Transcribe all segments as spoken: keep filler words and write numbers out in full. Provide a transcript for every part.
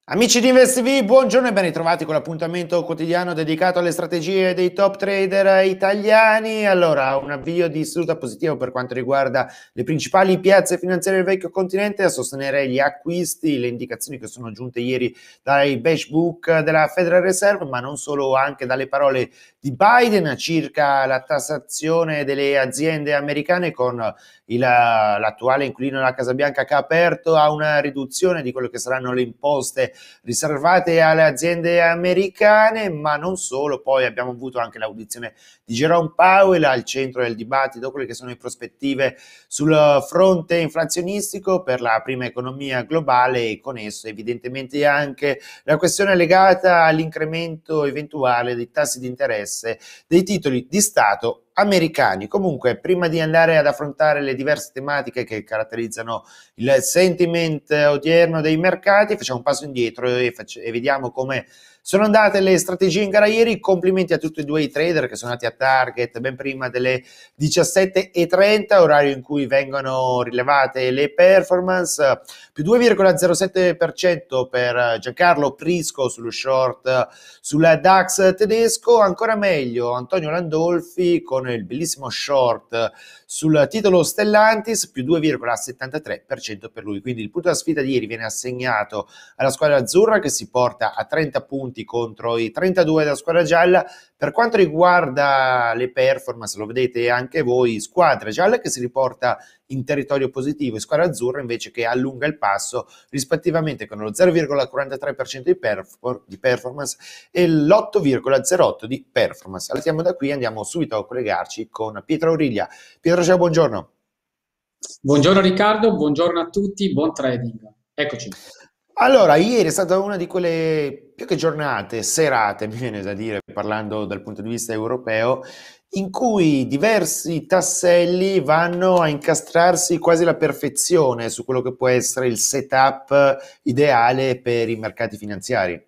Amici di InvestTV, buongiorno e ben ritrovati con l'appuntamento quotidiano dedicato alle strategie dei top trader italiani. Allora, un avvio di seduta positivo per quanto riguarda le principali piazze finanziarie del vecchio continente, a sostenere gli acquisti, le indicazioni che sono giunte ieri dai beige book della Federal Reserve, ma non solo, anche dalle parole di Biden circa la tassazione delle aziende americane, con il, l'attuale inquilino della Casa Bianca che ha aperto a una riduzione di quello che saranno le imposte riservate alle aziende americane, ma non solo. Poi abbiamo avuto anche l'audizione di Jerome Powell al centro del dibattito, quelle che sono le prospettive sul fronte inflazionistico per la prima economia globale e con esso evidentemente anche la questione legata all'incremento eventuale dei tassi di interesse dei titoli di Stato americani. Comunque, prima di andare ad affrontare le diverse tematiche che caratterizzano il sentiment odierno dei mercati, facciamo un passo indietro e, e vediamo come sono andate le strategie in gara ieri. Complimenti a tutti e due i trader che sono andati a target ben prima delle diciassette e trenta, orario in cui vengono rilevate le performance. Più due virgola zero sette per cento per Giancarlo Prisco sullo short sul DAX tedesco. Ancora meglio Antonio Landolfi con il bellissimo short sul titolo Stellantis, più due virgola settantatré per cento per lui. Quindi il punto della sfida di ieri viene assegnato alla squadra azzurra, che si porta a trenta punti contro i trentadue della squadra gialla. Per quanto riguarda le performance, lo vedete anche voi, squadra gialla che si riporta in territorio positivo e squadra azzurra invece che allunga il passo, rispettivamente con lo zero virgola quarantatré per cento di, perfor- di performance e l'otto virgola zero otto per cento di performance. Partiamo da qui e andiamo subito a collegarci con Pietro Aurilia. Pietro, ciao, buongiorno. Buongiorno Riccardo, buongiorno a tutti, buon trading. Eccoci. Allora, ieri è stata una di quelle più che giornate, serate, mi viene da dire, parlando dal punto di vista europeo, in cui diversi tasselli vanno a incastrarsi quasi alla perfezione su quello che può essere il setup ideale per i mercati finanziari.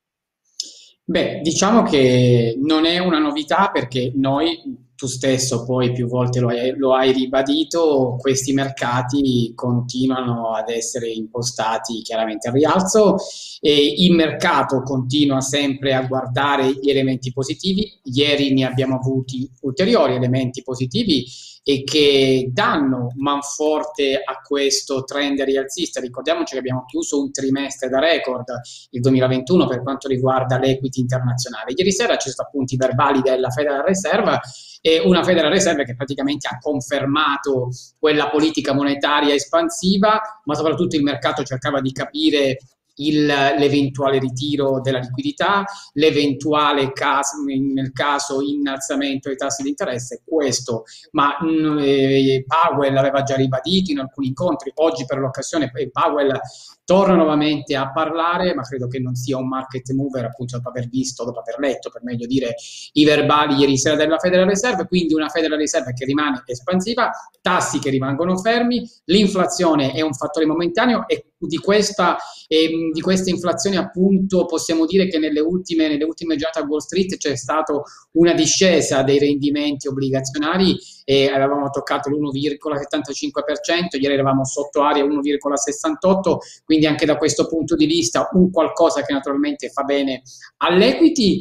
Beh, diciamo che non è una novità perché noi, tu stesso poi più volte lo hai, lo hai ribadito, questi mercati continuano ad essere impostati chiaramente al rialzo e il mercato continua sempre a guardare gli elementi positivi. Ieri ne abbiamo avuti ulteriori elementi positivi e che danno manforte a questo trend rialzista. Ricordiamoci che abbiamo chiuso un trimestre da record, il duemilaventuno, per quanto riguarda l'equity internazionale. Ieri sera ci sono appunti i verbali della Federal Reserve e una Federal Reserve che praticamente ha confermato quella politica monetaria espansiva, ma soprattutto il mercato cercava di capire l'eventuale ritiro della liquidità, l'eventuale caso, nel caso innalzamento dei tassi di interesse, questo, ma mh, eh, Powell aveva già ribadito in alcuni incontri, oggi per l'occasione Powell torna nuovamente a parlare, ma credo che non sia un market mover, appunto dopo aver visto, dopo aver letto, per meglio dire, i verbali ieri sera della Federal Reserve, quindi una Federal Reserve che rimane espansiva, tassi che rimangono fermi, l'inflazione è un fattore momentaneo e di questa, eh, di questa inflazione appunto possiamo dire che nelle ultime, nelle ultime giornate a Wall Street c'è stata una discesa dei rendimenti obbligazionari e avevamo toccato l'uno virgola settantacinque per cento, ieri eravamo sotto area uno virgola sessantotto per cento, quindi anche da questo punto di vista un qualcosa che naturalmente fa bene all'equity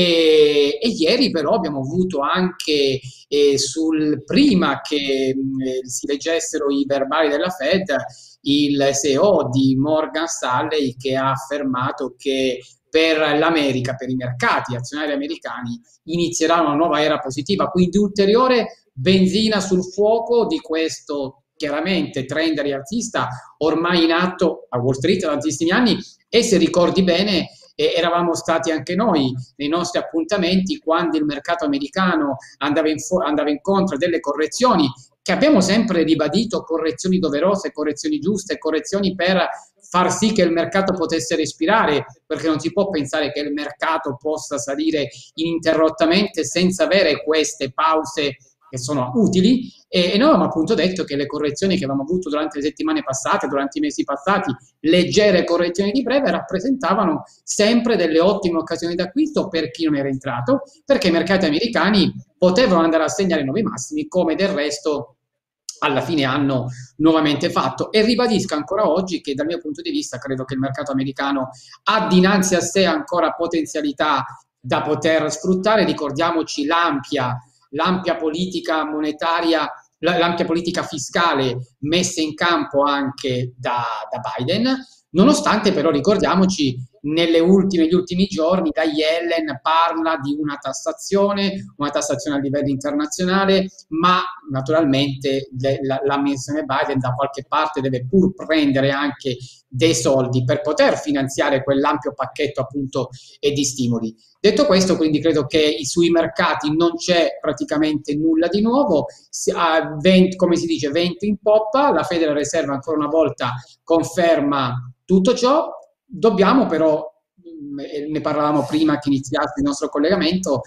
e, e ieri però abbiamo avuto anche eh, sul prima che eh, si leggessero i verbali della Fed il C E O di Morgan Stanley che ha affermato che per l'America, per i mercati azionari americani, inizierà una nuova era positiva, quindi ulteriore benzina sul fuoco di questo chiaramente trend rialzista ormai in atto a Wall Street da tantissimi anni e se ricordi bene eh, eravamo stati anche noi nei nostri appuntamenti quando il mercato americano andava, in andava incontro a delle correzioni che abbiamo sempre ribadito, correzioni doverose, correzioni giuste, correzioni per far sì che il mercato potesse respirare, perché non si può pensare che il mercato possa salire ininterrottamente senza avere queste pause che sono utili e, e noi avevamo appunto detto che le correzioni che avevamo avuto durante le settimane passate, durante i mesi passati, leggere correzioni di breve rappresentavano sempre delle ottime occasioni d'acquisto per chi non era entrato, perché i mercati americani potevano andare a segnare nuovi massimi, come del resto alla fine hanno nuovamente fatto. E ribadisco ancora oggi che dal mio punto di vista credo che il mercato americano ha dinanzi a sé ancora potenzialità da poter sfruttare. Ricordiamoci l'ampia, l'ampia politica monetaria, l'ampia politica fiscale messa in campo anche da, da Biden, nonostante però ricordiamoci nelle ultime, negli ultimi giorni da Yellen parla di una tassazione, una tassazione a livello internazionale, ma naturalmente l'amministrazione Biden da qualche parte deve pur prendere anche dei soldi per poter finanziare quell'ampio pacchetto appunto e di stimoli. Detto questo, quindi credo che sui mercati non c'è praticamente nulla di nuovo, come si dice, vento in poppa, la Federal Reserve ancora una volta conferma tutto ciò. Dobbiamo però, ne parlavamo prima che iniziasse il nostro collegamento,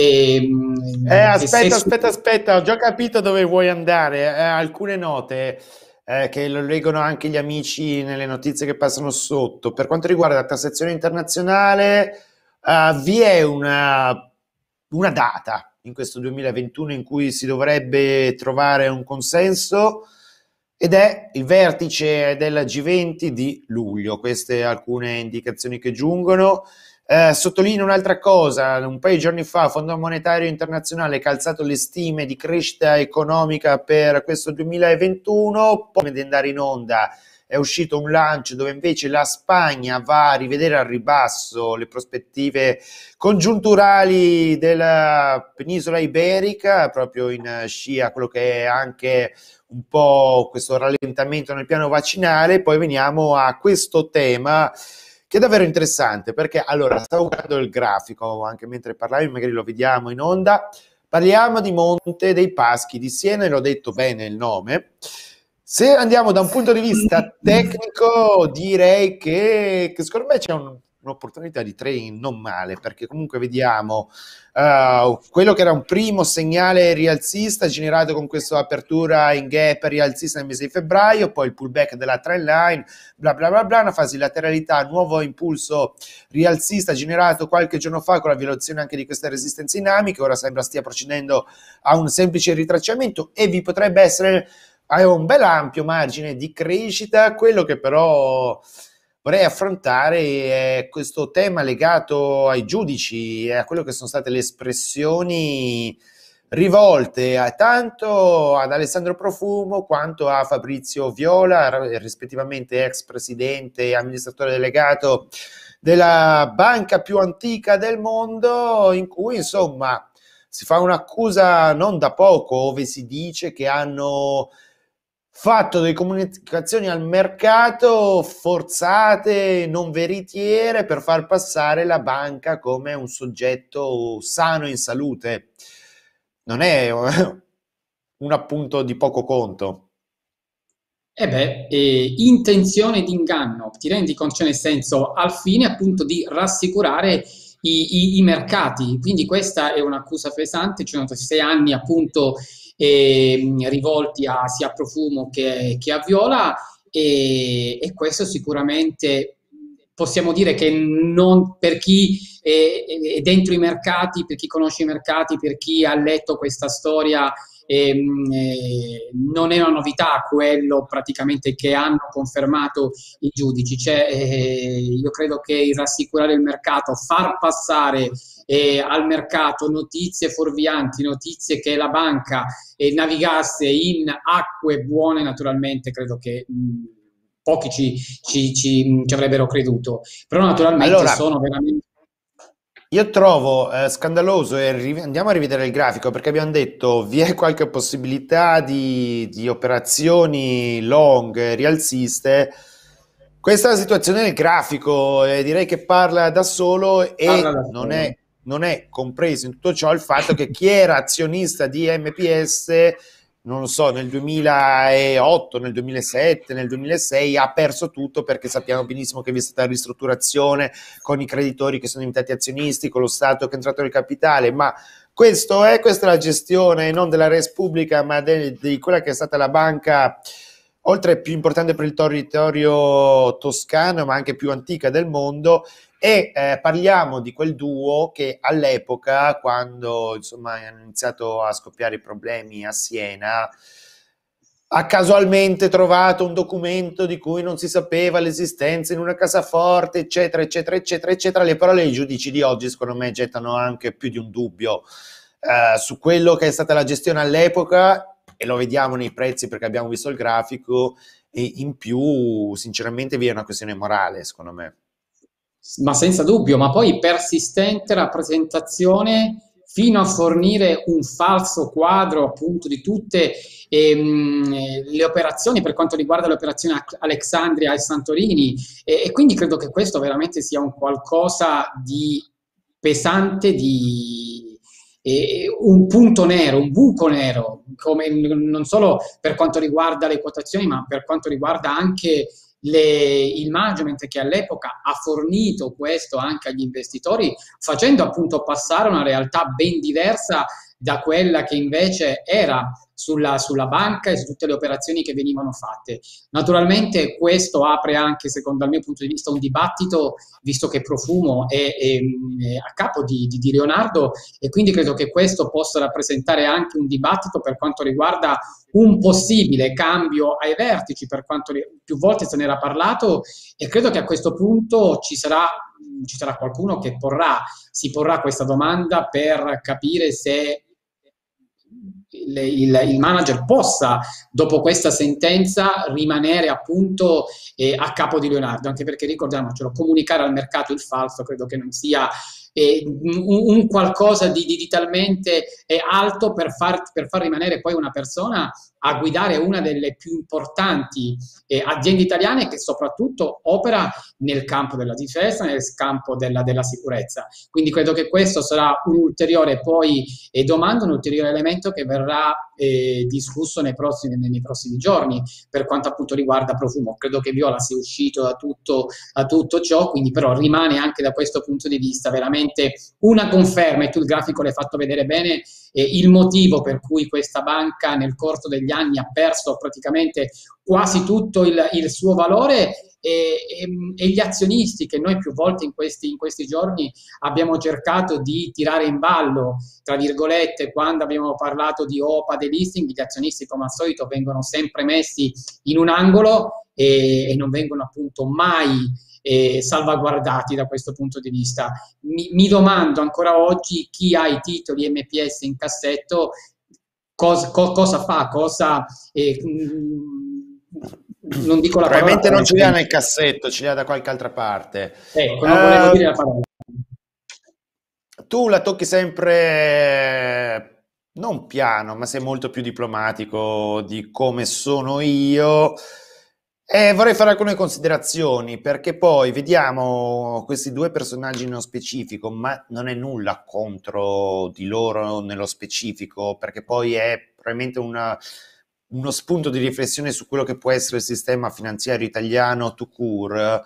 e, eh, aspetta, se... aspetta, aspetta, ho già capito dove vuoi andare. Eh, alcune note eh, che lo leggono anche gli amici nelle notizie che passano sotto. Per quanto riguarda la tassazione internazionale, uh, vi è una, una data in questo duemilaventuno in cui si dovrebbe trovare un consenso, ed è il vertice del G venti di luglio. Queste alcune indicazioni che giungono. Eh, sottolineo un'altra cosa: un paio di giorni fa il Fondo Monetario Internazionale ha calzato le stime di crescita economica per questo duemilaventuno. Poi di andare in onda è uscito un lancio dove invece la Spagna va a rivedere al ribasso le prospettive congiunturali della penisola iberica, proprio in scia quello che è anche un po' questo rallentamento nel piano vaccinale. Poi veniamo a questo tema che è davvero interessante, perché allora stavo guardando il grafico anche mentre parlavi, magari lo vediamo in onda. Parliamo di Monte dei Paschi di Siena, e l'ho detto bene il nome. Se andiamo da un punto di vista tecnico, direi che, che secondo me c'è un, un'opportunità di trading non male, perché comunque vediamo uh, quello che era un primo segnale rialzista generato con questa apertura in gap rialzista nel mese di febbraio, poi il pullback della trend line, bla bla bla bla, una fase di lateralità, nuovo impulso rialzista generato qualche giorno fa con la violazione anche di queste resistenze dinamiche. Ora sembra stia procedendo a un semplice ritracciamento e vi potrebbe essere ha un bel ampio margine di crescita. Quello che però vorrei affrontare è questo tema legato ai giudici e a quello che sono state le espressioni rivolte a tanto ad Alessandro Profumo quanto a Fabrizio Viola, rispettivamente ex presidente e amministratore delegato della banca più antica del mondo, in cui insomma si fa un'accusa non da poco, ove si dice che hanno fatto delle comunicazioni al mercato forzate, non veritiere, per far passare la banca come un soggetto sano in salute. Non è un appunto di poco conto. E beh, eh, intenzione di inganno, ti rendi conto? Cioè, nel senso, al fine appunto di rassicurare i, i, i mercati. Quindi questa è un'accusa pesante, ci sono sei anni appunto eh, rivolti a, sia a Profumo che, che a Viola, e, e questo sicuramente possiamo dire che non per chi è, è dentro i mercati, per chi conosce i mercati, per chi ha letto questa storia, e, eh, non è una novità quello praticamente che hanno confermato i giudici. Cioè, eh, io credo che il rassicurare il mercato, far passare eh, al mercato notizie fuorvianti, notizie che la banca eh, navigasse in acque buone, naturalmente credo che mh, pochi ci, ci, ci, ci avrebbero creduto, però naturalmente allora, sono veramente... Io trovo eh, scandaloso, e riv- andiamo a rivedere il grafico, perché abbiamo detto vi è qualche possibilità di, di operazioni long eh, rialziste. Questa è la situazione del grafico, e direi che parla da solo, Parla e da non solo. è, non è compreso in tutto ciò il fatto che chi era azionista di M P S, non lo so, nel duemilaotto, nel duemilasette, nel duemilasei ha perso tutto, perché sappiamo benissimo che vi è stata la ristrutturazione con i creditori che sono diventati azionisti, con lo Stato che è entrato nel capitale. Ma questo è, questa è la gestione non della res pubblica, ma de, di quella che è stata la banca, oltre più importante per il territorio toscano, ma anche più antica del mondo. E eh, parliamo di quel duo che all'epoca, quando insomma hanno iniziato a scoppiare i problemi a Siena, ha casualmente trovato un documento di cui non si sapeva l'esistenza in una cassaforte, eccetera, eccetera, eccetera, eccetera. Le parole dei giudici di oggi, secondo me, gettano anche più di un dubbio eh, su quello che è stata la gestione all'epoca, e lo vediamo nei prezzi perché abbiamo visto il grafico, e in più, sinceramente, vi è una questione morale, secondo me. Ma senza dubbio, ma poi persistente rappresentazione fino a fornire un falso quadro appunto di tutte ehm, le operazioni per quanto riguarda le operazioni a Alexandria e Santorini e, e quindi credo che questo veramente sia un qualcosa di pesante, di eh, un punto nero, un buco nero, come, non solo per quanto riguarda le quotazioni, ma per quanto riguarda anche le, il management che all'epoca ha fornito questo anche agli investitori, facendo appunto passare una realtà ben diversa da quella che invece era sulla, sulla banca e su tutte le operazioni che venivano fatte. Naturalmente questo apre anche, secondo il mio punto di vista, un dibattito, visto che Profumo è, è, è a capo di, di, di Leonardo, e quindi credo che questo possa rappresentare anche un dibattito per quanto riguarda un possibile cambio ai vertici, per quanto più volte se n'era parlato, e credo che a questo punto ci sarà, ci sarà qualcuno che porrà, si porrà questa domanda per capire se il, il, il manager possa, dopo questa sentenza, rimanere appunto eh, a capo di Leonardo, anche perché ricordiamocelo, comunicare al mercato il falso credo che non sia eh, un, un qualcosa di, di, di talmente eh, alto per far, per far rimanere poi una persona a guidare una delle più importanti eh, aziende italiane che soprattutto opera nel campo della difesa, nel campo della, della sicurezza. Quindi credo che questo sarà un ulteriore poi eh, domanda, un ulteriore elemento che verrà eh, discusso nei prossimi, nei prossimi giorni per quanto appunto riguarda Profumo. Credo che Viola sia uscito da tutto, da tutto ciò, quindi però rimane anche da questo punto di vista veramente una conferma, e tu il grafico l'hai fatto vedere bene, eh, il motivo per cui questa banca nel corso degli anni ha perso praticamente quasi tutto il, il suo valore e, e, e gli azionisti che noi più volte in questi, in questi giorni abbiamo cercato di tirare in ballo, tra virgolette, quando abbiamo parlato di O P A, delisting, gli azionisti come al solito vengono sempre messi in un angolo e, e non vengono appunto mai eh, salvaguardati da questo punto di vista. Mi, mi domando ancora oggi chi ha i titoli M P S in cassetto cosa, co, cosa fa, cosa... Eh, non dico la parola. Probabilmente non ce li ha nel cassetto, ce li ha da qualche altra parte. Ecco, non volevo Uh, dire la parola. Tu la tocchi sempre non piano, ma sei molto più diplomatico di come sono io. E vorrei fare alcune considerazioni, perché poi vediamo questi due personaggi nello specifico, ma non è nulla contro di loro nello specifico, perché poi è probabilmente una, uno spunto di riflessione su quello che può essere il sistema finanziario italiano tout court.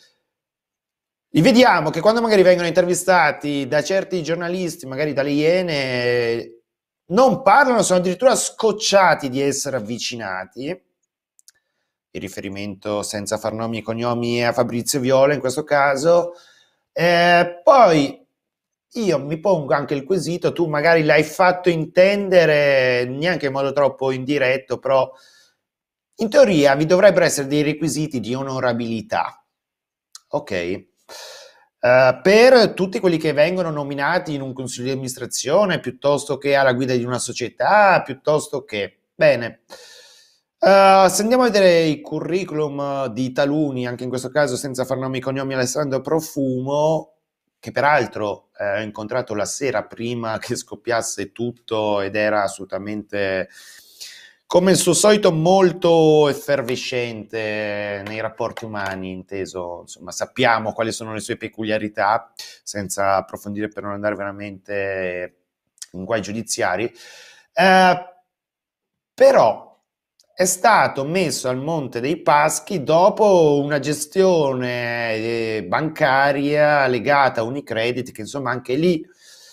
Li vediamo che quando magari vengono intervistati da certi giornalisti, magari dalle Iene, non parlano, sono addirittura scocciati di essere avvicinati. Il riferimento, senza far nomi e cognomi, è a Fabrizio Viola in questo caso. Eh, poi io mi pongo anche il quesito, tu magari l'hai fatto intendere neanche in modo troppo indiretto, però in teoria vi dovrebbero essere dei requisiti di onorabilità, ok? Uh, per tutti quelli che vengono nominati in un consiglio di amministrazione, piuttosto che alla guida di una società, piuttosto che... Bene. Uh, se andiamo a vedere i curriculum di taluni, anche in questo caso senza far nomi e cognomi, Alessandro Profumo, che peraltro eh, ho incontrato la sera prima che scoppiasse tutto ed era assolutamente, come il suo solito, molto effervescente nei rapporti umani, inteso, insomma, sappiamo quali sono le sue peculiarità, senza approfondire per non andare veramente in guai giudiziari, eh, però è stato messo al Monte dei Paschi dopo una gestione eh, bancaria legata a Unicredit, che insomma anche lì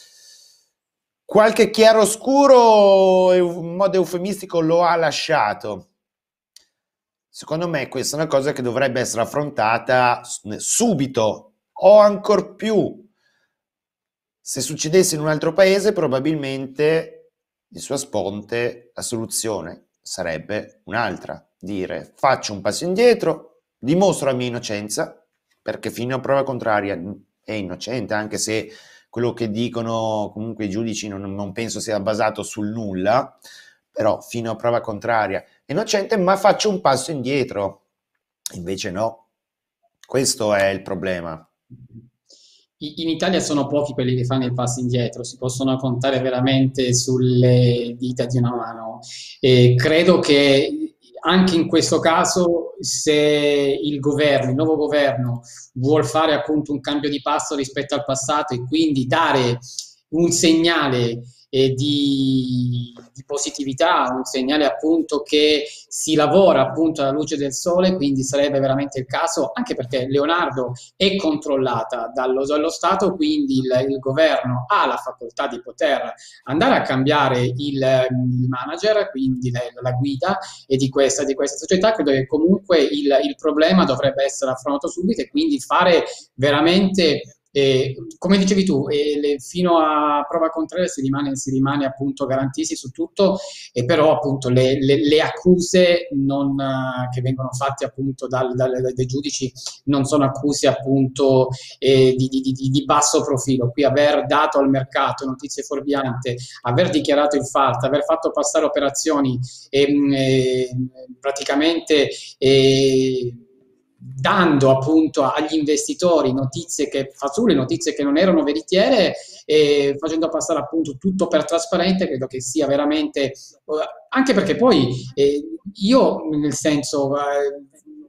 qualche chiaroscuro in modo eufemistico lo ha lasciato. Secondo me questa è una cosa che dovrebbe essere affrontata subito, o ancor più se succedesse in un altro paese probabilmente il suo Sponte la soluzione sarebbe un'altra, dire faccio un passo indietro, dimostro la mia innocenza, perché fino a prova contraria è innocente, anche se quello che dicono comunque i giudici non, non penso sia basato sul nulla, però fino a prova contraria è innocente, ma faccio un passo indietro. Invece no, questo è il problema. In Italia sono pochi quelli che fanno il passo indietro, si possono contare veramente sulle dita di una mano. E credo che anche in questo caso, se il governo, il nuovo governo, vuol fare appunto un cambio di passo rispetto al passato e quindi dare un segnale eh, di, di positività, un segnale appunto che si lavora appunto alla luce del sole, quindi sarebbe veramente il caso, anche perché Leonardo è controllata dallo, dallo Stato, quindi il, il governo ha la facoltà di poter andare a cambiare il, il manager, quindi la, la guida e di questa, di questa società. Credo che comunque il, il problema dovrebbe essere affrontato subito e quindi fare veramente e, come dicevi tu, e le, fino a prova contraria si rimane, si rimane appunto garantisti su tutto, e però appunto le, le, le accuse non, uh, che vengono fatte appunto dal, dal, dai giudici non sono accuse appunto eh, di, di, di, di basso profilo. Qui aver dato al mercato notizie fuorvianti, aver dichiarato il falso, aver fatto passare operazioni ehm, eh, praticamente eh, dando appunto agli investitori notizie che fasulle, notizie che non erano veritiere, e facendo passare appunto tutto per trasparente, credo che sia veramente, anche perché poi eh, io nel senso eh,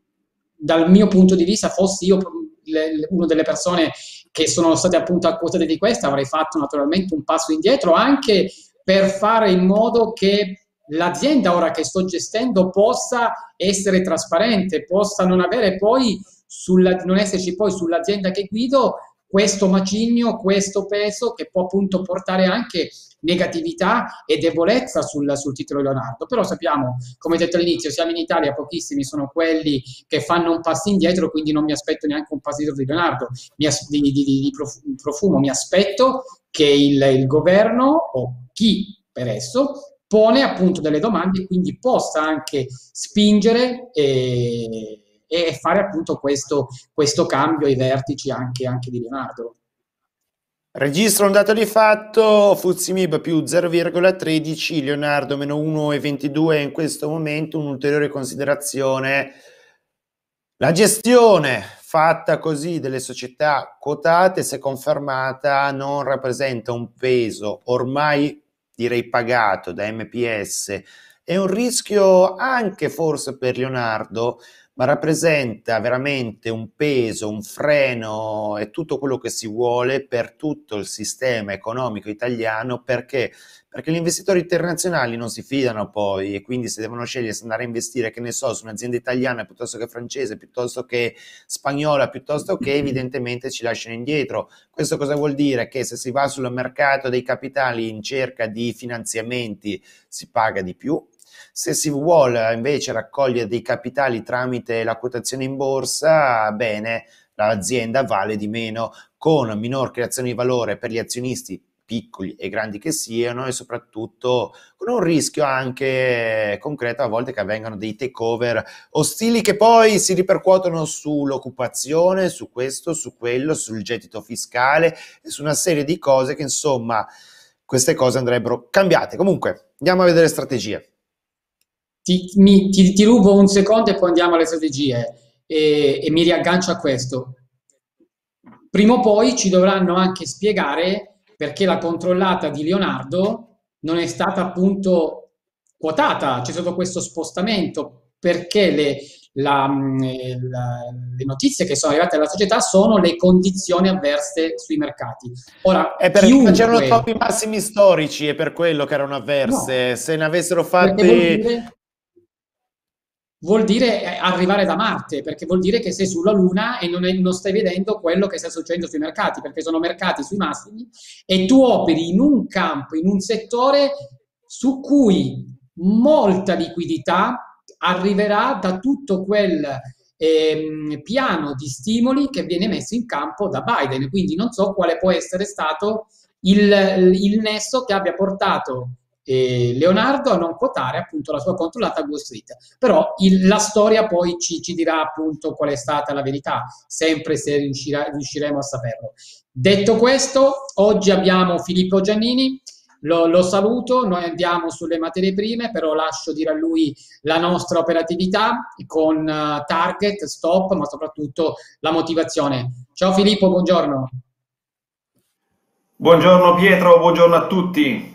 dal mio punto di vista, fossi io le, una delle persone che sono state appunto accusate di questo, avrei fatto naturalmente un passo indietro anche per fare in modo che l'azienda ora che sto gestendo possa essere trasparente, possa non avere poi sulla, non esserci poi sull'azienda che guido questo macigno, questo peso che può appunto portare anche negatività e debolezza sul, sul titolo Leonardo. Però sappiamo, come detto all'inizio, siamo in Italia, pochissimi sono quelli che fanno un passo indietro, quindi non mi aspetto neanche un passo indietro di Leonardo, mi as- di, di, di, di profumo, mi aspetto che il, il governo o chi per esso pone appunto delle domande e quindi possa anche spingere e, e fare appunto questo, questo cambio ai vertici anche, anche di Leonardo. Registro un dato di fatto, F T S E M I B più zero virgola tredici, Leonardo meno uno virgola ventidue in questo momento. Un'ulteriore considerazione: la gestione fatta così delle società quotate, se confermata, non rappresenta un peso ormai direi pagato da M P S, è un rischio anche forse per Leonardo, ma rappresenta veramente un peso, un freno e tutto quello che si vuole per tutto il sistema economico italiano. Perché? Perché gli investitori internazionali non si fidano poi, e quindi se devono scegliere se andare a investire, che ne so, su un'azienda italiana piuttosto che francese, piuttosto che spagnola, piuttosto che, evidentemente ci lasciano indietro. Questo cosa vuol dire? Che se si va sul mercato dei capitali in cerca di finanziamenti si paga di più. Se si vuole invece raccogliere dei capitali tramite la quotazione in borsa, bene, l'azienda vale di meno, con minor creazione di valore per gli azionisti, piccoli e grandi che siano, e soprattutto con un rischio anche concreto a volte che avvengano dei takeover ostili che poi si ripercuotono sull'occupazione, su questo, su quello, sul gettito fiscale e su una serie di cose che, insomma, queste cose andrebbero cambiate. Comunque, andiamo a vedere strategie. Ti, mi, ti, ti rubo un secondo e poi andiamo alle strategie e, e mi riaggancio a questo. Prima o poi ci dovranno anche spiegare perché la controllata di Leonardo non è stata appunto quotata, c'è stato questo spostamento, perché le, la, la, le notizie che sono arrivate alla società sono le condizioni avverse sui mercati. Ora, è perché chiunque... facevano troppi massimi storici, è per quello che erano avverse. No, se ne avessero perché vuol fatti... dire... vuol dire arrivare da Marte, perché vuol dire che sei sulla Luna e non, è, non stai vedendo quello che sta succedendo sui mercati, perché sono mercati sui massimi e tu operi in un campo, in un settore su cui molta liquidità arriverà da tutto quel ehm, piano di stimoli che viene messo in campo da Biden. Quindi non so quale può essere stato il, il nesso che abbia portato eh, Leonardo a non quotare appunto la sua controllata Wall Street. Però il- la storia poi ci, ci dirà appunto qual è stata la verità, sempre se riuscirà- riusciremo a saperlo. Detto questo, oggi abbiamo Filippo Giannini. Lo, lo saluto, noi andiamo sulle materie prime, però lascio dire a lui la nostra operatività con eh, target, stop, ma soprattutto la motivazione. Ciao Filippo, buongiorno. Buongiorno Pietro, buongiorno a tutti.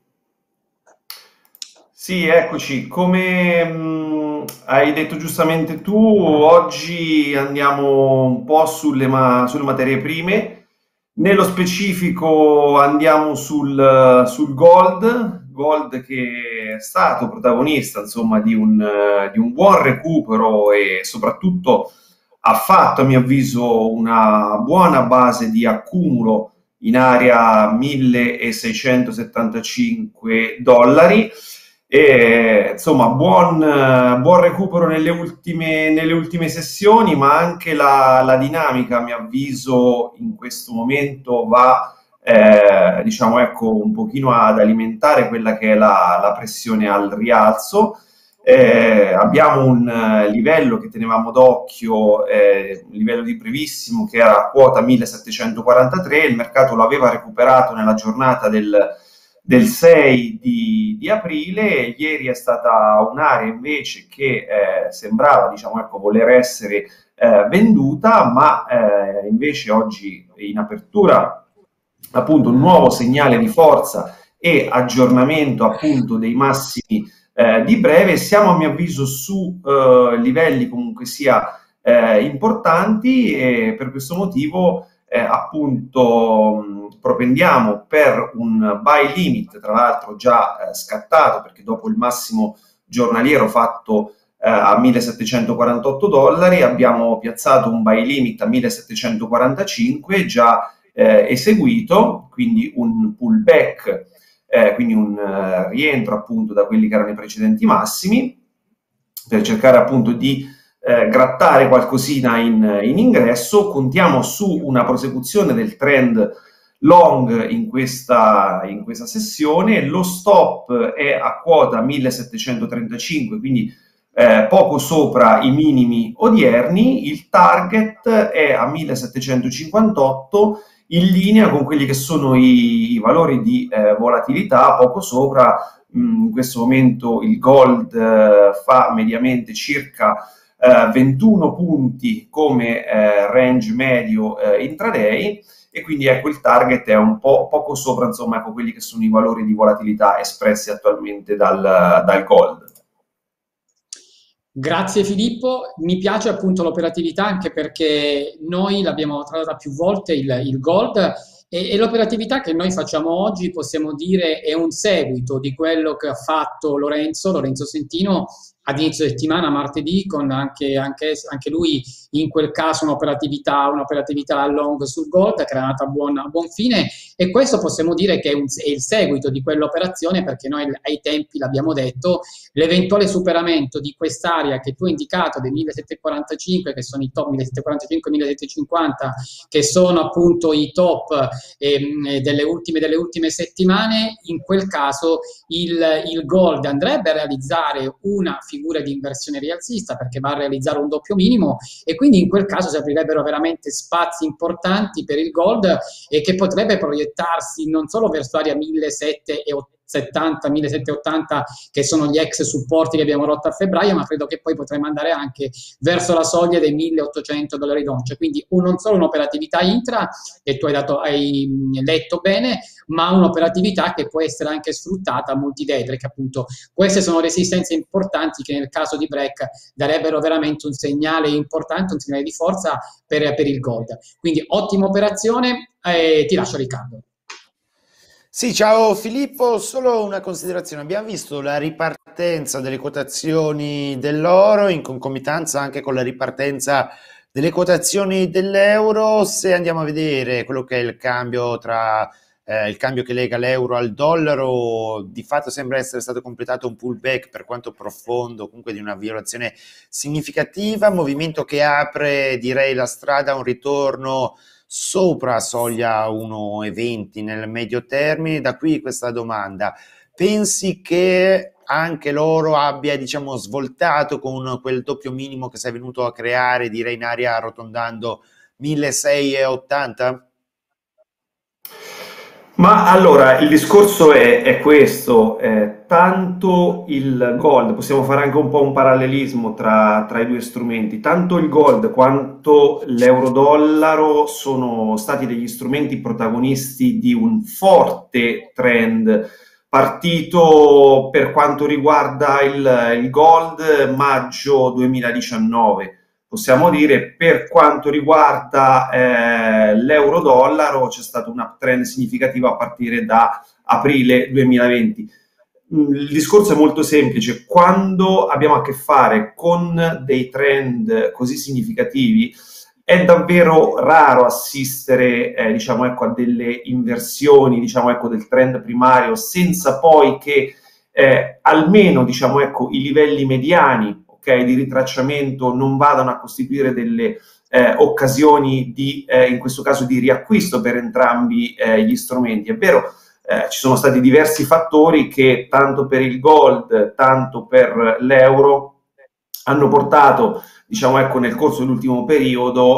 Sì, eccoci, come mh, hai detto giustamente tu, oggi andiamo un po' sulle, ma- sulle materie prime. Nello specifico andiamo sul, sul gold, gold che è stato protagonista, insomma, di un, eh, di un buon recupero e soprattutto ha fatto, a mio avviso, una buona base di accumulo in area milleseicentosettantacinque dollari. E, insomma, buon, eh, buon recupero nelle ultime, nelle ultime sessioni, ma anche la, la dinamica, a mio avviso, in questo momento va, eh, diciamo, ecco, un pochino ad alimentare quella che è la, la pressione al rialzo. Eh, abbiamo un eh, livello che tenevamo d'occhio, eh, un livello di brevissimo che era a quota millesettecentoquarantatré, il mercato lo aveva recuperato nella giornata del, del sei di, di aprile, ieri è stata un'area invece che eh, sembrava, diciamo, ecco, voler essere eh, venduta, ma eh, invece oggi in apertura appunto un nuovo segnale di forza e aggiornamento appunto dei massimi eh, di breve. Siamo a mio avviso su eh, livelli comunque sia eh, importanti e per questo motivo eh, appunto mh, propendiamo per un buy limit, tra l'altro già eh, scattato perché dopo il massimo giornaliero fatto eh, a millesettecentoquarantotto dollari abbiamo piazzato un buy limit a millesettecentoquarantacinque già eh, eseguito, quindi un pullback, eh, quindi un uh, rientro appunto da quelli che erano i precedenti massimi, per cercare appunto di eh, grattare qualcosina in, in ingresso. Contiamo su una prosecuzione del trend long in questa, in questa sessione. Lo stop è a quota millesettecentotrentacinque, quindi eh, poco sopra i minimi odierni. Il target è a millesettecentocinquantotto, in linea con quelli che sono i, i valori di eh, volatilità, poco sopra. In questo momento il gold eh, fa mediamente circa eh, ventuno punti come eh, range medio eh, intraday, e quindi ecco il target è un po' poco sopra, insomma, ecco quelli che sono i valori di volatilità espressi attualmente dal, dal gold. Grazie Filippo, mi piace appunto l'operatività anche perché noi l'abbiamo trattata più volte il, il gold e, e l'operatività che noi facciamo oggi possiamo dire è un seguito di quello che ha fatto Lorenzo, Lorenzo Sentino ad inizio settimana, martedì, con anche, anche, anche lui in quel caso un'operatività, un'operatività long sul gold che era nata a buon, a buon fine, e questo possiamo dire che è, un, è il seguito di quell'operazione perché noi ai tempi l'abbiamo detto, l'eventuale superamento di quest'area che tu hai indicato dei millesettecentoquarantacinque, che sono i top millesettecentoquarantacinque millesettecentocinquanta, che sono appunto i top ehm, delle, ultime, delle ultime settimane, in quel caso il, il gold andrebbe a realizzare una figura di inversione rialzista perché va a realizzare un doppio minimo, e quindi in quel caso si aprirebbero veramente spazi importanti per il gold e che potrebbe proiettarsi non solo verso l'area millesettecentosettanta millesettecentottanta, che sono gli ex supporti che abbiamo rotto a febbraio, ma credo che poi potremmo andare anche verso la soglia dei milleottocento dollari d'oncia. Quindi un, non solo un'operatività intra che tu hai, dato, hai letto bene, ma un'operatività che può essere anche sfruttata a multi-day, perché appunto queste sono resistenze importanti che nel caso di break darebbero veramente un segnale importante, un segnale di forza per, per il gold. Quindi ottima operazione, e ti lascio Riccardo. Sì, ciao Filippo, solo una considerazione. Abbiamo visto la ripartenza delle quotazioni dell'oro in concomitanza anche con la ripartenza delle quotazioni dell'euro. Se andiamo a vedere quello che è il cambio tra eh, il cambio che lega l'euro al dollaro, di fatto sembra essere stato completato un pullback, per quanto profondo, comunque di una violazione significativa, movimento che apre, direi, la strada a un ritorno sopra soglia uno virgola venti nel medio termine. Da qui questa domanda: pensi che anche loro abbia, diciamo, svoltato con quel doppio minimo che sei venuto a creare, direi in aria arrotondando milleseicentoottanta? Ma allora, il discorso è, è questo, eh, tanto il gold, possiamo fare anche un po' un parallelismo tra, tra i due strumenti, tanto il gold quanto l'euro-dollaro sono stati degli strumenti protagonisti di un forte trend partito per quanto riguarda il, il gold maggio duemiladiciannove. Possiamo dire per quanto riguarda eh, l'euro-dollaro c'è stato un uptrend significativo a partire da aprile duemilaventi. Il discorso è molto semplice: quando abbiamo a che fare con dei trend così significativi è davvero raro assistere eh, diciamo, ecco, a delle inversioni diciamo, ecco, del trend primario senza poi che eh, almeno diciamo, ecco, i livelli mediani Okay, di ritracciamento non vadano a costituire delle eh, occasioni di, eh, in questo caso, di riacquisto per entrambi eh, gli strumenti. È vero, eh, ci sono stati diversi fattori che tanto per il gold, tanto per l'euro hanno portato, diciamo, ecco, nel corso dell'ultimo periodo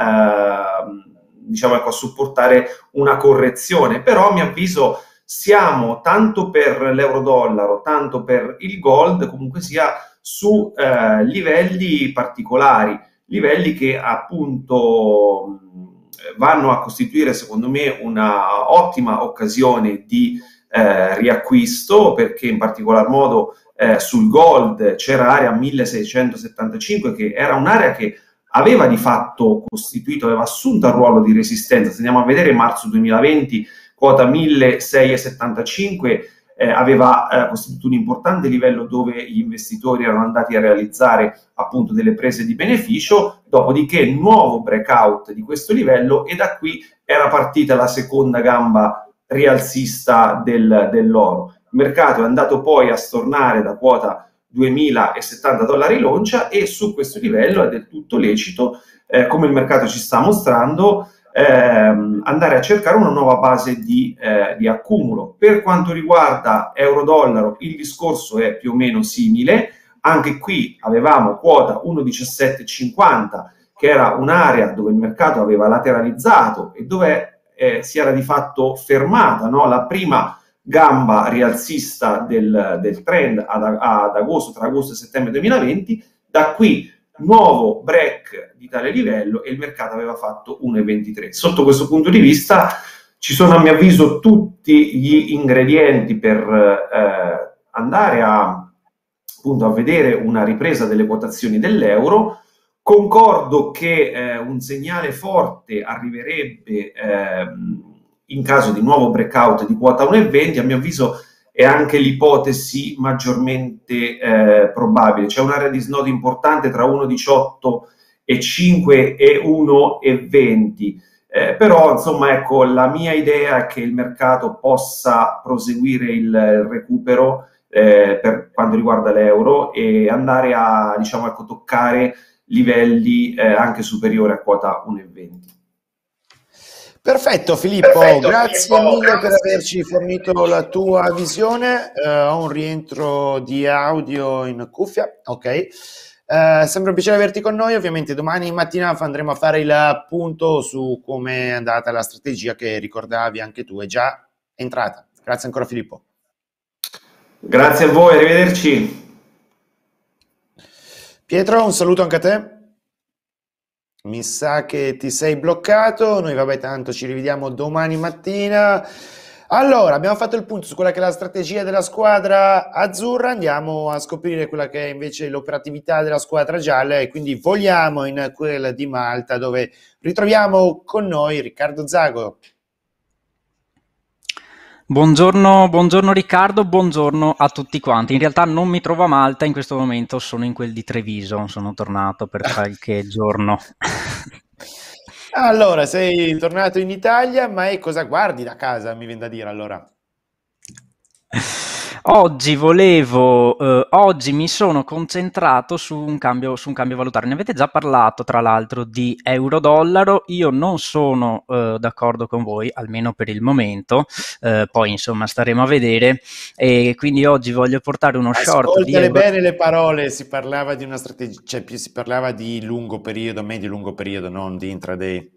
a, eh, diciamo, ecco, a supportare una correzione, però a mio avviso siamo tanto per l'euro-dollaro, tanto per il gold, comunque sia su eh, livelli particolari, livelli che appunto vanno a costituire secondo me una ottima occasione di eh, riacquisto, perché in particolar modo eh, sul gold c'era area milleseicentosettantacinque che era un'area che aveva di fatto costituito, aveva assunto il ruolo di resistenza. Se andiamo a vedere marzo duemilaventi, quota milleseicentosettantacinque Eh, aveva eh, costituito un importante livello dove gli investitori erano andati a realizzare appunto delle prese di beneficio, dopodiché nuovo breakout di questo livello e da qui era partita la seconda gamba rialzista del, dell'oro. Il mercato è andato poi a stornare da quota duemilasettanta dollari l'oncia e su questo livello è del tutto lecito, eh, come il mercato ci sta mostrando, Ehm, andare a cercare una nuova base di, eh, di accumulo. Per quanto riguarda euro-dollaro il discorso è più o meno simile, anche qui avevamo quota uno virgola diciassette cinquanta che era un'area dove il mercato aveva lateralizzato e dove eh, si era di fatto fermata, no? La prima gamba rialzista del, del trend ad, ad agosto, tra agosto e settembre duemilaventi. Da qui nuovo break di tale livello e il mercato aveva fatto uno virgola ventitré. Sotto questo punto di vista ci sono a mio avviso tutti gli ingredienti per eh, andare a, appunto, a vedere una ripresa delle quotazioni dell'euro. Concordo che eh, un segnale forte arriverebbe eh, in caso di nuovo breakout di quota uno virgola venti. A mio avviso è anche l'ipotesi maggiormente eh, probabile. C'è un'area di snodo importante tra uno virgola diciotto e cinque e uno virgola venti, eh, però insomma ecco, la mia idea è che il mercato possa proseguire il, il recupero eh, per quanto riguarda l'euro e andare a diciamo ecco, toccare livelli eh, anche superiori a quota uno virgola venti. Perfetto Filippo, Perfetto, grazie Filippo, mille grazie. per averci fornito la tua visione. Uh, ho un rientro di audio in cuffia, ok. Uh, sempre un piacere averti con noi. Ovviamente domani mattina andremo a fare il punto su come è andata la strategia che ricordavi anche tu, è già entrata. Grazie ancora Filippo. Grazie a voi, arrivederci. Pietro, un saluto anche a te. Mi sa che ti sei bloccato, noi vabbè tanto ci rivediamo domani mattina. Allora, abbiamo fatto il punto su quella che è la strategia della squadra azzurra, andiamo a scoprire quella che è invece l'operatività della squadra gialla e quindi voliamo in quella di Malta dove ritroviamo con noi Riccardo Zago. Buongiorno, buongiorno Riccardo, buongiorno a tutti quanti. In realtà non mi trovo a Malta in questo momento, sono in quel di Treviso, sono tornato per qualche giorno. Allora, sei tornato in Italia, ma e cosa guardi da casa, mi viene da dire allora? Oggi volevo, eh, oggi mi sono concentrato su un cambio, su un cambio valutario. Ne avete già parlato, tra l'altro, di euro-dollaro. Io non sono eh, d'accordo con voi, almeno per il momento. Eh, poi, insomma, staremo a vedere. E quindi oggi voglio portare uno short di Ascoltale euro. bene le parole, si parlava di una strategia, cioè più si parlava di lungo periodo, medio-lungo periodo, non di intraday.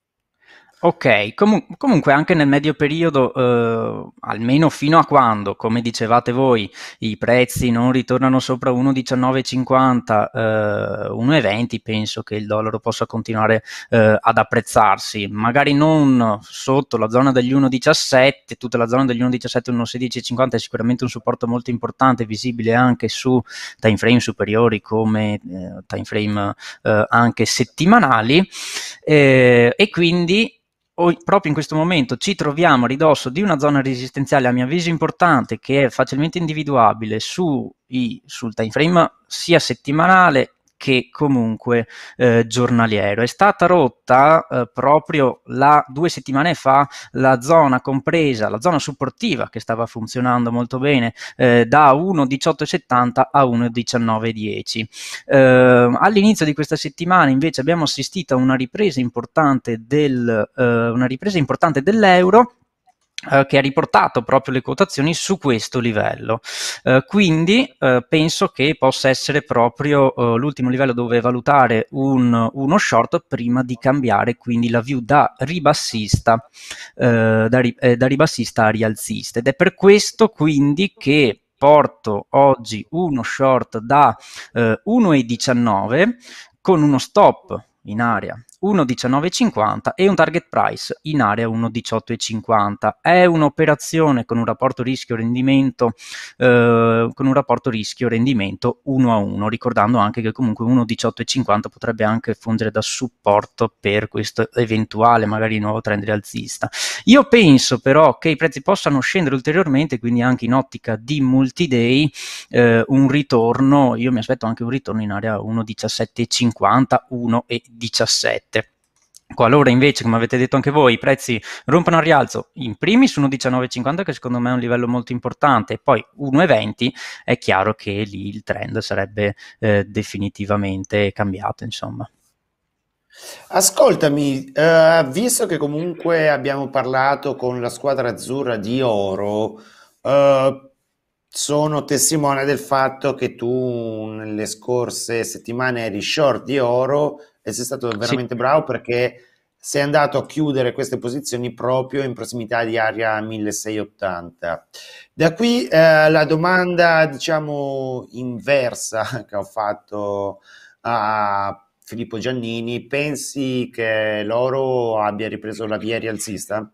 Ok, comu- comunque anche nel medio periodo, eh, almeno fino a quando, come dicevate voi, i prezzi non ritornano sopra uno virgola diciannove cinquanta, eh, uno virgola venti, penso che il dollaro possa continuare eh, ad apprezzarsi, magari non sotto la zona degli uno virgola diciassette, tutta la zona degli uno virgola diciassette, uno virgola sedici cinquanta è sicuramente un supporto molto importante, visibile anche su time frame superiori come eh, time frame eh, anche settimanali, eh, e quindi o- proprio in questo momento ci troviamo a ridosso di una zona resistenziale a mio avviso importante, che è facilmente individuabile su i- sul time frame sia settimanale che comunque eh, giornaliero. È stata rotta eh, proprio la, due settimane fa la zona compresa, la zona supportiva che stava funzionando molto bene, eh, da uno virgola diciotto settanta a uno virgola diciannove dieci. Eh, all'inizio di questa settimana invece abbiamo assistito a una ripresa importante, del, eh, una ripresa importante dell'euro, eh, che ha riportato proprio le quotazioni su questo livello. Eh, quindi eh, penso che possa essere proprio eh, l'ultimo livello dove valutare un, uno short prima di cambiare quindi la view da ribassista, eh, da, ri- eh, da ribassista a rialzista. Ed è per questo quindi che porto oggi uno short da eh, uno virgola diciannove con uno stop in area uno virgola diciannove cinquanta e un target price in area uno virgola diciotto cinquanta. È un'operazione con un rapporto rischio-rendimento eh, con un rapporto rischio-rendimento uno a uno, ricordando anche che comunque uno virgola diciotto cinquanta potrebbe anche fungere da supporto per questo eventuale magari nuovo trend rialzista. Io penso però che i prezzi possano scendere ulteriormente, quindi anche in ottica di multi-day eh, un ritorno, io mi aspetto anche un ritorno in area uno virgola diciassette cinquanta, uno virgola diciassette. Qualora invece, come avete detto anche voi, i prezzi rompano al rialzo, in primis uno virgola diciannove cinquanta, che secondo me è un livello molto importante, e poi uno virgola venti, è chiaro che lì il trend sarebbe eh, definitivamente cambiato, insomma. Ascoltami, eh, visto che comunque abbiamo parlato con la squadra azzurra di Oro, eh, sono testimone del fatto che tu nelle scorse settimane eri short di Oro e sei stato Sì. veramente bravo perché sei andato a chiudere queste posizioni proprio in prossimità di area milleseicentoottanta. Da qui eh, la domanda, diciamo, inversa che ho fatto a Filippo Giannini: pensi che l'oro abbia ripreso la via rialzista?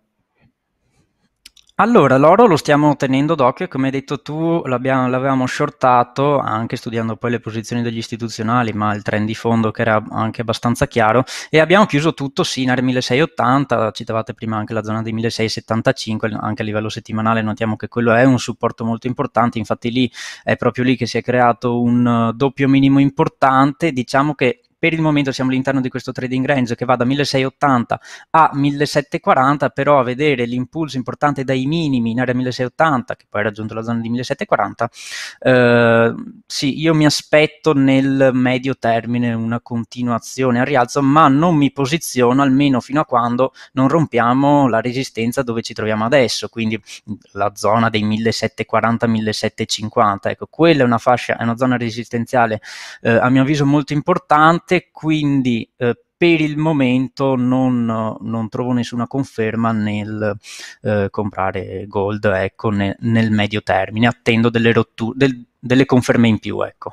Allora, l'oro lo stiamo tenendo d'occhio, come hai detto tu, l'abbiamo- l'avevamo shortato anche studiando poi le posizioni degli istituzionali, ma il trend di fondo che era anche abbastanza chiaro, e abbiamo chiuso tutto sì in area milleseicentoottanta, citavate prima anche la zona dei milleseicentosettantacinque, anche a livello settimanale notiamo che quello è un supporto molto importante, infatti lì è proprio lì che si è creato un uh, doppio minimo importante, diciamo che per il momento siamo all'interno di questo trading range che va da milleseicentottanta a millesettecentoquaranta, però a vedere l'impulso importante dai minimi in area milleseicentottanta, che poi ha raggiunto la zona di millesettecentoquaranta, eh, sì, io mi aspetto nel medio termine una continuazione al rialzo, ma non mi posiziono almeno fino a quando non rompiamo la resistenza dove ci troviamo adesso, quindi la zona dei millesettecentoquaranta millesettecentocinquanta. Ecco, quella è una fascia, è una zona resistenziale eh, a mio avviso molto importante, quindi eh, per il momento non, non trovo nessuna conferma nel eh, comprare gold, ecco, ne, nel medio termine, attendo delle, rotture, del, delle conferme in più, ecco.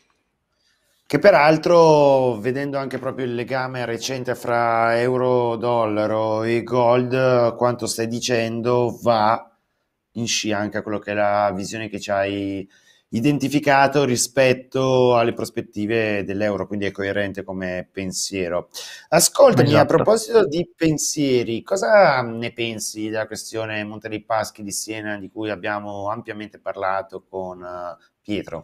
Che peraltro, vedendo anche proprio il legame recente fra euro-dollaro e gold, quanto stai dicendo va in scia anche a quello che è la visione che ci hai identificato rispetto alle prospettive dell'euro, quindi è coerente come pensiero. Ascoltami, a Esatto. proposito di pensieri, cosa ne pensi della questione Monte dei Paschi di Siena di cui abbiamo ampiamente parlato con uh, Pietro?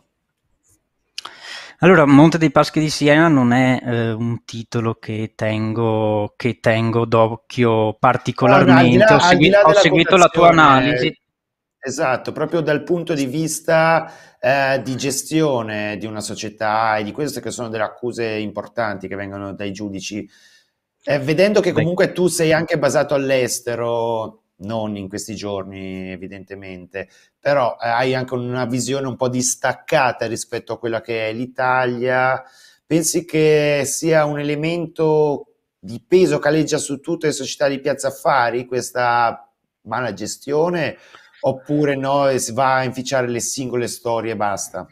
Allora, Monte dei Paschi di Siena non è eh, un titolo che tengo, che tengo d'occhio No, no, al di particolarmente, ho, là, al di segui- là ho della seguito la tua quotazione, analisi. esatto, proprio dal punto di vista eh, di gestione di una società e di queste che sono delle accuse importanti che vengono dai giudici. Eh, vedendo che Beh, comunque tu sei anche basato all'estero, non in questi giorni evidentemente, però eh, hai anche una visione un po' distaccata rispetto a quella che è l'Italia. Pensi che sia un elemento di peso che aleggia su tutte le società di piazza affari, questa mala gestione, oppure no, e si va a inficiare le singole storie e basta?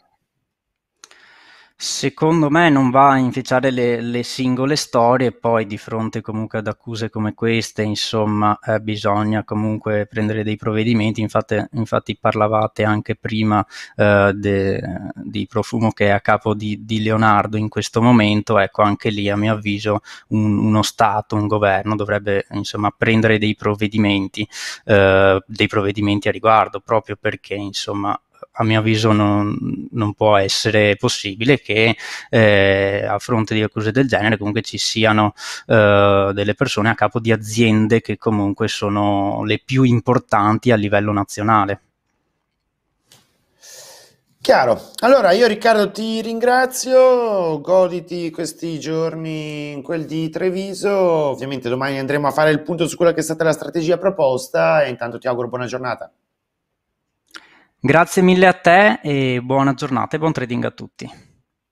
secondo me non va a inficiare le, le singole storie, poi di fronte comunque ad accuse come queste, insomma, eh, bisogna comunque prendere dei provvedimenti. Infatti, infatti parlavate anche prima eh, de, di Profumo che è a capo di, di Leonardo in questo momento. Ecco, anche lì a mio avviso un, uno Stato, un governo dovrebbe insomma prendere dei provvedimenti, eh, dei provvedimenti a riguardo, proprio perché insomma a mio avviso non, non può essere possibile che eh, a fronte di accuse del genere comunque ci siano eh, delle persone a capo di aziende che comunque sono le più importanti a livello nazionale. Chiaro. Allora, io Riccardo ti ringrazio, goditi questi giorni in quel di Treviso. Ovviamente domani andremo a fare il punto su quella che è stata la strategia proposta e intanto ti auguro buona giornata. Grazie mille a te e buona giornata e buon trading a tutti.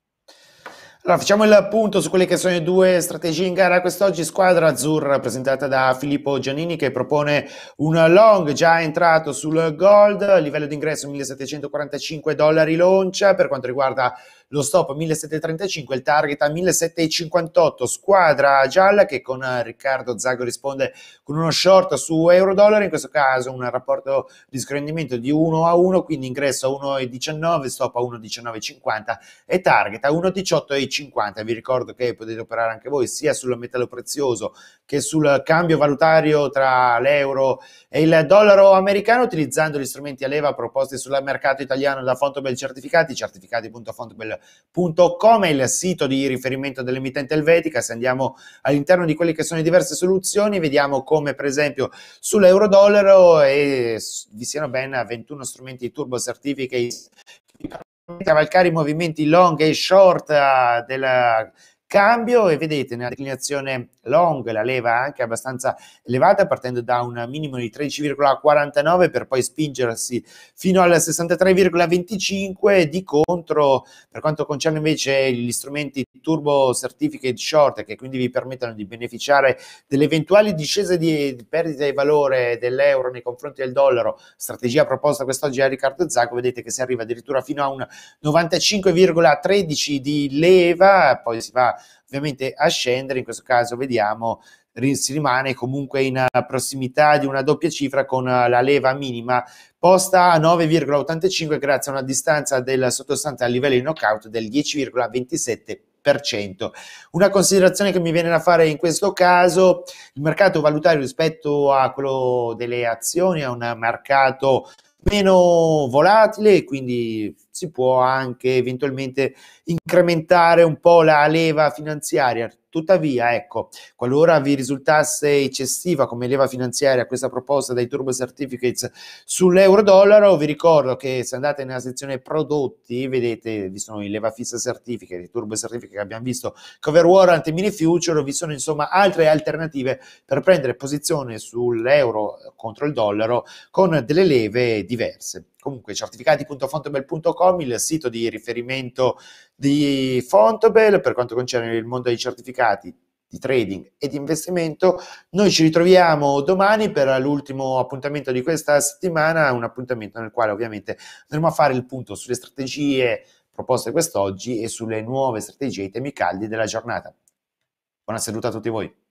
Allora, facciamo il punto su quelle che sono le due strategie in gara quest'oggi. Squadra azzurra rappresentata da Filippo Giannini che propone un long già entrato sul gold, livello di ingresso millesettecentoquarantacinque dollari l'oncia, per quanto riguarda lo stop millesettecentotrentacinque, il target a millesettecentocinquantotto. Squadra gialla che con Riccardo Zago risponde con uno short su euro-dollaro, in questo caso un rapporto di screndimento di uno a uno, quindi ingresso a uno virgola diciannove, stop a uno virgola diciannove cinquanta e target a uno virgola diciotto cinquanta. Vi ricordo che potete operare anche voi sia sul metallo prezioso che sul cambio valutario tra l'euro e il dollaro americano utilizzando gli strumenti a leva proposti sul mercato italiano da Fontobel Certificati. Certificati punto fontobel punto com è il sito di riferimento dell'emittente elvetica. Se andiamo all'interno di quelle che sono le diverse soluzioni, vediamo come per esempio sull'euro-dollaro e vi siano ben ventuno strumenti di Turbo Certificate cavalcare i movimenti long e short uh, del cambio, e vedete nella declinazione long la leva è anche abbastanza elevata, partendo da un minimo di tredici virgola quarantanove per poi spingersi fino al sessantatré virgola venticinque. Di contro, per quanto concerne invece gli strumenti Turbo Certificate Short, che quindi vi permettono di beneficiare delle eventuali discese di, di perdita di valore dell'euro nei confronti del dollaro, strategia proposta quest'oggi da Riccardo Zacco, vedete che si arriva addirittura fino a un novantacinque virgola tredici di leva, poi si va ovviamente a scendere. In questo caso vediamo si rimane comunque in prossimità di una doppia cifra con la leva minima posta a nove virgola ottantacinque grazie a una distanza del sottostante a livello di knockout del dieci virgola ventisette per cento. Una considerazione che mi viene da fare in questo caso: il mercato valutario rispetto a quello delle azioni è un mercato meno volatile e quindi si può anche eventualmente incrementare un po' la leva finanziaria. Tuttavia, ecco, qualora vi risultasse eccessiva come leva finanziaria questa proposta dai Turbo Certificates sull'euro-dollaro, vi ricordo che se andate nella sezione prodotti, vedete, vi sono i leva fissa certificate, i Turbo Certificate che abbiamo visto, cover warrant e mini future, vi sono insomma altre alternative per prendere posizione sull'euro contro il dollaro con delle leve diverse. Comunque certificati punto fontobel punto com, il sito di riferimento di Fontobel per quanto concerne il mondo dei certificati di trading e di investimento. Noi ci ritroviamo domani per l'ultimo appuntamento di questa settimana, un appuntamento nel quale ovviamente andremo a fare il punto sulle strategie proposte quest'oggi e sulle nuove strategie, i temi caldi della giornata. Buona seduta a tutti voi.